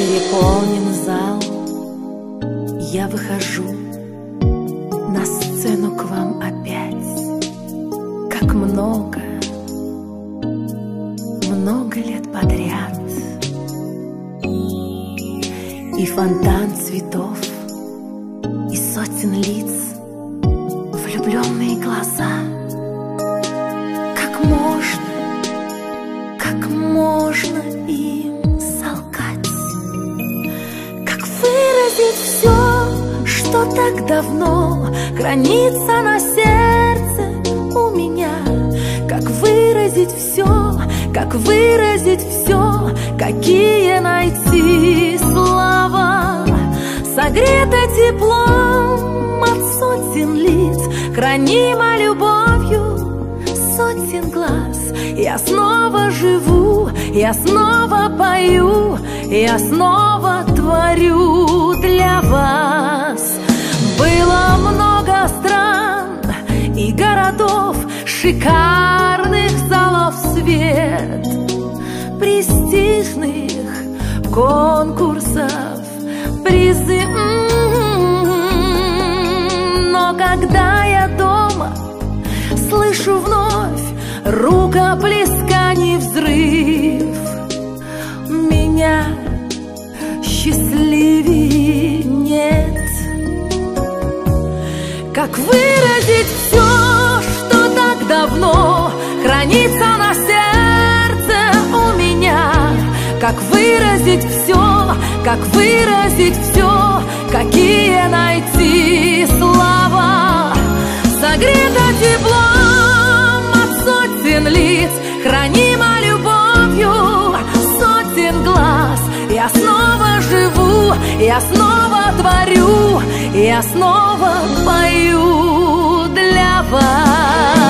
Переполнен зал, я выхожу на сцену к вам опять. Как много лет подряд. И фонтан цветов, и сотен лиц, влюбленные глаза. Как можно им солгать? Как выразить все, что так давно хранится на сердце у меня? Как выразить все, какие найти слова? Согрето теплом от сотен лиц, хранимо любовью сотен глаз. Я снова живу, я снова пою, я снова творю для вас. Было много стран и городов, шикарных залов свет, престижных конкурсов, призы. Но когда я дома слышу вновь рукоплесканий взрыв, меня счастливее нет. Как выразить все, что так давно хранится на сердце у меня? Как выразить все, какие найти слова? Согрето теплом от сотен лиц, хранимо любовью сотен глаз. Я снова живу, я снова творю, я снова пою для вас.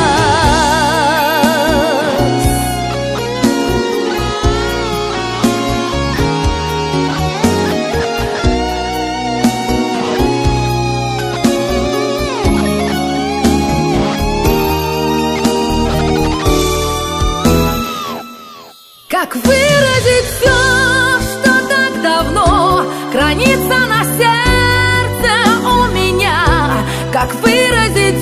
Как выразить все, что так давно хранится на сердце у меня? Как выразить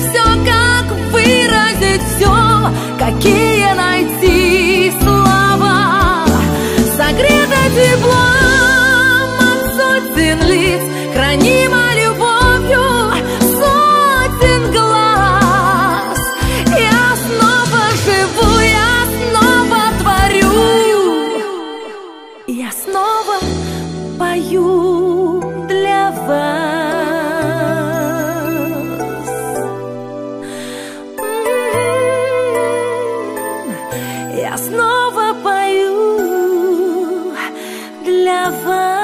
все, какие найти слова? Согрето теплом от сотен лиц, хранимо любовью сотен глаз. Я снова живу, я снова творю, я снова пою для вас. Я снова пою для вас.